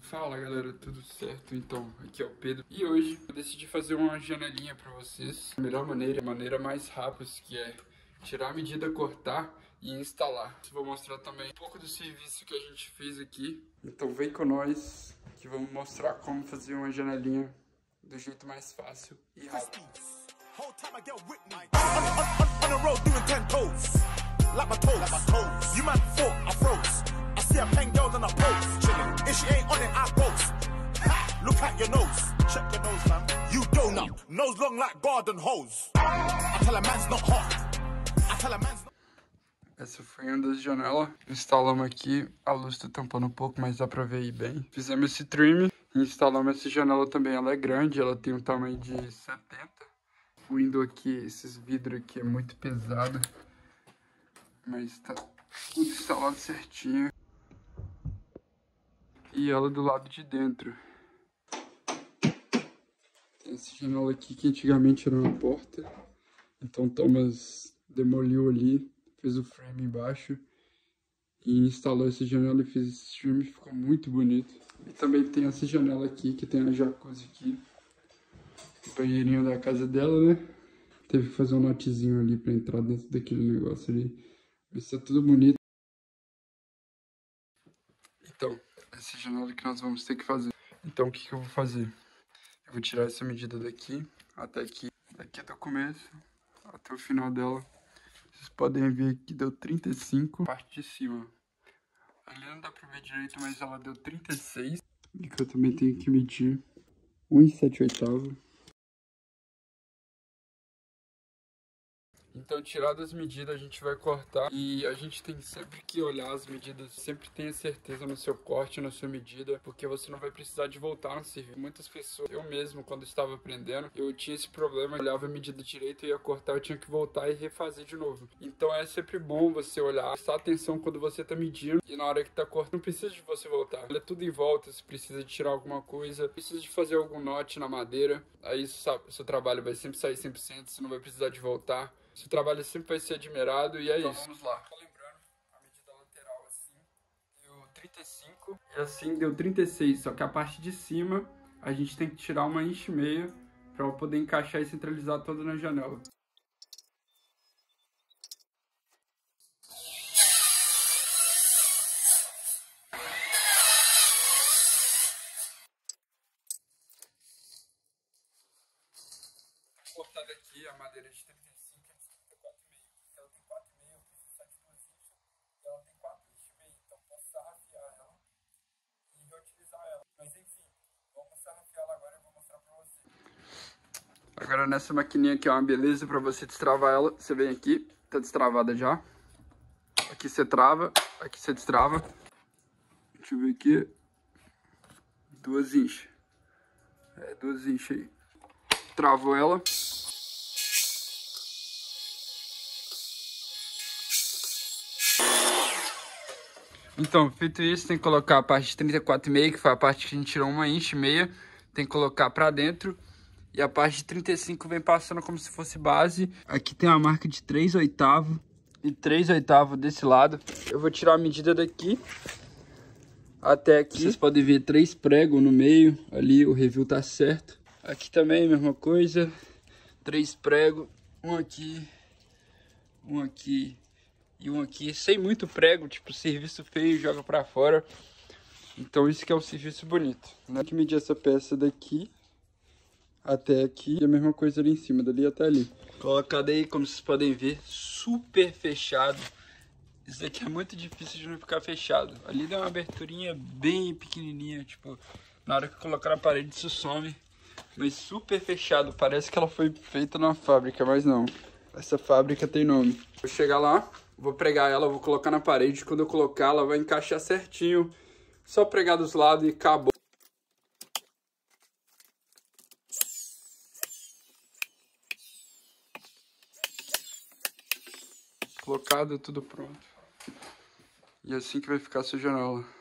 Fala galera, tudo certo? Então, aqui é o Pedro e hoje eu decidi fazer uma janelinha pra vocês. A melhor maneira, a maneira mais rápida, que é tirar a medida, cortar e instalar. Vou mostrar também um pouco do serviço que a gente fez aqui. Então vem com nós que vamos mostrar como fazer uma janelinha do jeito mais fácil e rápido. See a pen girl on a post, chillin'. If she ain't on it, I boast. Ha! Look at your nose, check your nose, fam. You donut, nose long like garden hose. I tell a man's not hot. I tell a man's not. Essa foi uma das janelas. Instalamos aqui, a luz tá tampando um pouco, mas dá pra ver aí bem. Fizemos esse trim, instalamos essa janela também. Ela é grande, ela tem um tamanho de 70. O window aqui, esses vidros aqui é muito pesado, mas tá tudo instalado certinho. E ela do lado de dentro. Tem essa janela aqui que antigamente era uma porta. Então Thomas demoliu ali, fez o frame embaixo e instalou essa janela e fez esse frame, ficou muito bonito. E também tem essa janela aqui que tem a jacuzzi aqui. O banheirinho da casa dela, né? Teve que fazer um notezinho ali pra entrar dentro daquele negócio ali. Mas tá tudo bonito. Então, essa janela que nós vamos ter que fazer. Então, o que eu vou fazer? Eu vou tirar essa medida daqui, até aqui. Daqui do começo, até o final dela. Vocês podem ver que deu 35, parte de cima. Ali não dá pra ver direito, mas ela deu 36. E que eu também tenho que medir 1,7/8. Então, tiradas as medidas, a gente vai cortar e a gente tem sempre que olhar as medidas, sempre tenha certeza no seu corte, na sua medida, porque você não vai precisar de voltar no serviço. Muitas pessoas, eu mesmo, quando estava aprendendo, eu tinha esse problema, eu olhava a medida direito e ia cortar, eu tinha que voltar e refazer de novo. Então é sempre bom você olhar, prestar atenção quando você está medindo e na hora que está cortando, não precisa de você voltar. Olha tudo em volta, se precisa de tirar alguma coisa, precisa de fazer algum note na madeira, aí seu trabalho vai sempre sair 100%, você não vai precisar de voltar. Seu trabalho sempre vai ser admirado e é então, isso. Vamos lá. Só lembrando, a medida lateral assim deu 35 e assim deu 36. Só que a parte de cima a gente tem que tirar 1,5 inch para poder encaixar e centralizar toda na janela. Cortada aqui a madeira de 35. Ela tem 4,5, eu preciso só de 2 inches. E ela tem 4,5 inches, então posso sarrafiar ela e reutilizar ela. Mas enfim, vamos sarrafiar ela agora e eu vou mostrar pra você. Agora nessa maquininha aqui é uma beleza pra você destravar ela. Você vem aqui, tá destravada já. Aqui você trava, aqui você destrava. Deixa eu ver aqui. 2 inches. 2 inches aí. Travou ela. Então, feito isso, tem que colocar a parte de 34,5, que foi a parte que a gente tirou 1,5 inch. Tem que colocar pra dentro. E a parte de 35 vem passando como se fosse base. Aqui tem uma marca de 3/8 e 3/8 desse lado. Eu vou tirar a medida daqui até aqui. Vocês podem ver 3 pregos no meio. Ali o review tá certo. Aqui também a mesma coisa. 3 pregos. Um aqui e um aqui, sem muito prego, tipo, serviço feio, joga pra fora. Então isso que é um serviço bonito. Tem que medir essa peça daqui até aqui e a mesma coisa ali em cima, dali até ali. Colocado aí, como vocês podem ver, super fechado. Isso aqui é muito difícil de não ficar fechado. Ali dá uma aberturinha bem pequenininha, tipo, na hora que colocar na parede isso some. Mas super fechado, parece que ela foi feita na fábrica, mas não. Essa fábrica tem nome. Vou chegar lá, vou pregar ela, vou colocar na parede. Quando eu colocar, ela vai encaixar certinho. Só pregar dos lados e acabou. Colocado, tudo pronto. E assim que vai ficar a sua janela.